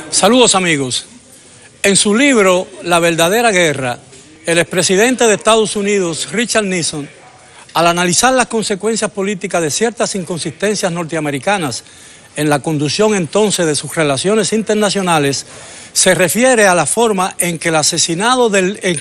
Saludos amigos. En su libro La verdadera guerra, el expresidente de Estados Unidos, Richard Nixon, al analizar las consecuencias políticas de ciertas inconsistencias norteamericanas en la conducción entonces de sus relaciones internacionales, se refiere a la forma en que el asesinato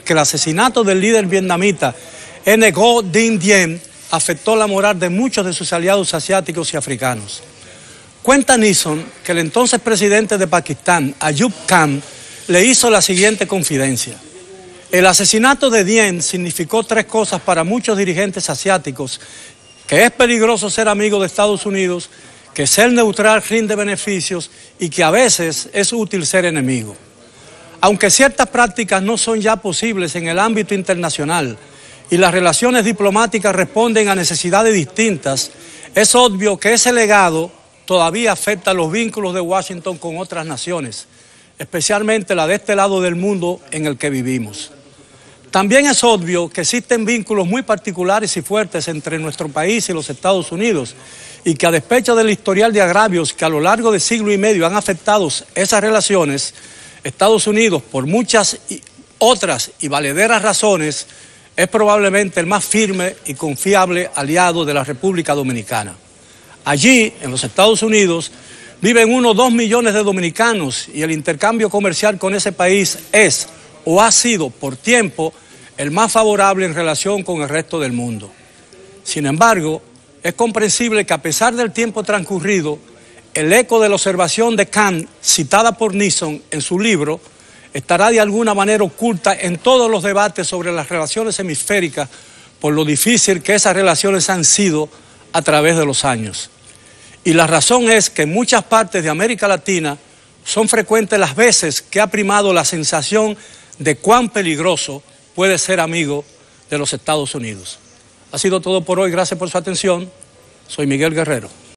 del líder vietnamita Ngo Dinh Diem afectó la moral de muchos de sus aliados asiáticos y africanos. Cuenta Nixon que el entonces presidente de Pakistán, Ayub Khan, le hizo la siguiente confidencia. El asesinato de Diem significó tres cosas para muchos dirigentes asiáticos: que es peligroso ser amigo de Estados Unidos, que ser neutral rinde beneficios y que a veces es útil ser enemigo. Aunque ciertas prácticas no son ya posibles en el ámbito internacional y las relaciones diplomáticas responden a necesidades distintas, es obvio que ese legado todavía afecta los vínculos de Washington con otras naciones, especialmente la de este lado del mundo en el que vivimos. También es obvio que existen vínculos muy particulares y fuertes entre nuestro país y los Estados Unidos y que a despecho del historial de agravios que a lo largo de siglo y medio han afectado esas relaciones, Estados Unidos, por muchas otras y valederas razones, es probablemente el más firme y confiable aliado de la República Dominicana. Allí, en los Estados Unidos, viven unos 2 millones de dominicanos y el intercambio comercial con ese país es o ha sido por tiempo el más favorable en relación con el resto del mundo. Sin embargo, es comprensible que a pesar del tiempo transcurrido, el eco de la observación de Khan, citada por Nixon en su libro, estará de alguna manera oculta en todos los debates sobre las relaciones hemisféricas por lo difícil que esas relaciones han sido a través de los años. Y la razón es que en muchas partes de América Latina son frecuentes las veces que ha primado la sensación de cuán peligroso puede ser amigo de los Estados Unidos. Ha sido todo por hoy, gracias por su atención. Soy Miguel Guerrero.